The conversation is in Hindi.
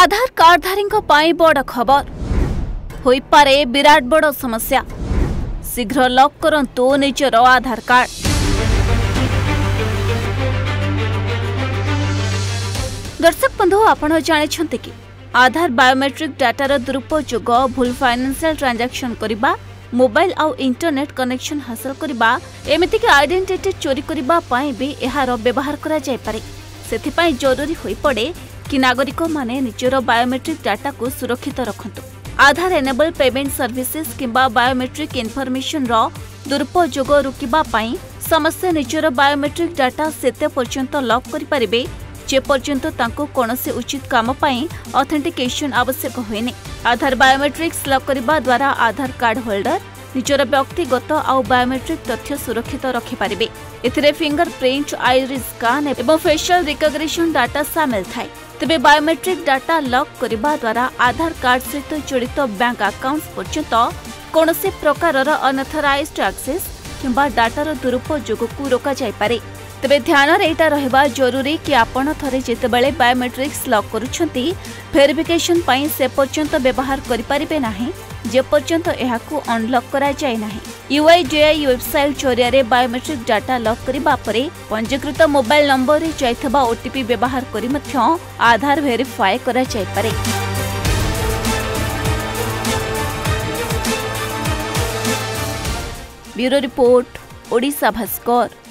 आधार कार्डधारी बड़ खबर होई पारे विराट बड़ समस्या। शीघ्र लॉक करंतु निजर आधार कार्ड। दर्शक बंधु आपण जानिछन्ते कि आधार बायोमेट्रिक डाटार दुरुपयोग भूल फाइनेंशियल ट्रांजैक्शन करिबा मोबाइल आउ इंटरनेट कनेक्शन हासिल करिबा एमिति कि आइडेंटिटी चोरी करिबा पई भी एहार व्यवहार करा जाय पारे। सेथिपई जरूरी होई पड़े कि नागरिक माने निजर बायोमेट्रिक डाटा को सुरक्षित रखंतु। आधार एनेबल पेमेंट सर्विसेज किंबा बायोमेट्रिक इनफॉरमेशन रो दुरुपयोग रुकिबा पई समस्त निजर बायोमेट्रिक डाटा सेते पर्यंत लॉक करि परिबे जे पर्यंत तांको कोनोसी उचित काम पई ऑथेंटिकेशन आवश्यक होइने। आधार बायोमेट्रिक्स लॉक करिबा द्वारा आधार कार्ड होल्डर निजर व्यक्तिगत आउ बायोमेट्रिक तथ्य सुरक्षित रखि परिबे। एथिरे फिंगरप्रिंट, आइरिस स्कैन एवं फेशियल रिकग्निशन डाटा शामिल थाए। तेबे बायोमेट्रिक डाटा लॉक करिबा द्वारा आधार कार्ड सहित जड़ित बैंक अकाउंट पर्यंत कोनोसी प्रकारर अनऑथराइज्ड एक्सेस किंबा डाटार दुरुपयोग को रोका जाय पारे। तेबे ध्यान एटा रहबा जरूरी कि आपण थरे जेतेबेले बायोमेट्रिक्स लॉक करूछंती वेरिफिकेशन पई से पर्यंत व्यवहार करि परिबे नाही जे पर्यंत एहाकू अनलॉक करा जाय नाही। UIDAI वेबसाइट जरिया बायोमेट्रिक डाटा लॉक करिबा परे पंजीकृत मोबाइल नंबर रे जायथबा OTP व्यवहार करि मध्य आधार वेरीफाई करा जाय पारे। Bureau report, Odisha Bhaskar.